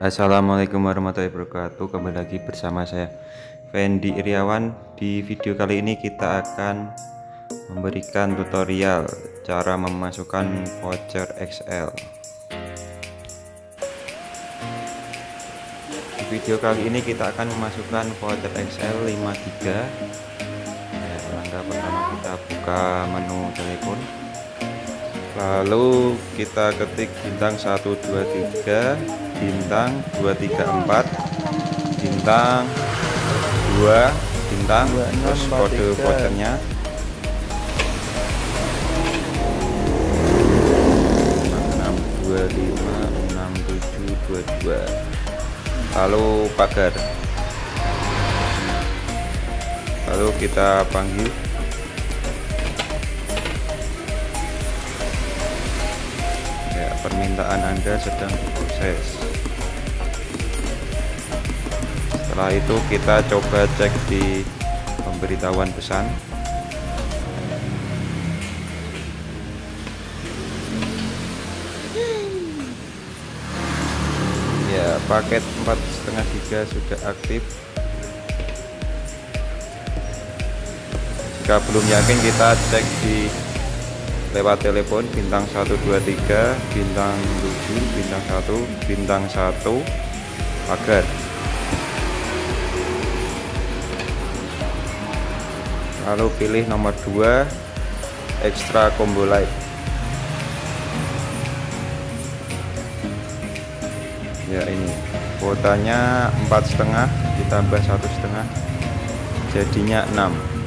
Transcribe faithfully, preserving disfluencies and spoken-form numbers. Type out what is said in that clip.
Assalamualaikum warahmatullahi wabarakatuh. Kembali lagi bersama saya Fendi Iriawan. Di video kali ini kita akan memberikan tutorial cara memasukkan voucher X L. Di video kali ini kita akan memasukkan voucher X L lima giga. Ya, langkah pertama kita buka menu telepon, lalu kita ketik bintang satu dua tiga bintang dua tiga empat bintang dua bintang terus kode vouchernya enam dua lima enam tujuh dua dua, lalu pagar, lalu kita panggil. Ya, permintaan Anda sedang diproses. Setelah itu kita coba cek di pemberitahuan pesan. Ya, paket empat setengah giga sudah aktif. Jika belum yakin, kita cek di lewat telepon bintang satu dua tiga bintang tujuh bintang satu bintang satu pagar, lalu pilih nomor dua extra combo light. Ya, ini kuotanya empat setengah ditambah satu setengah jadinya enam.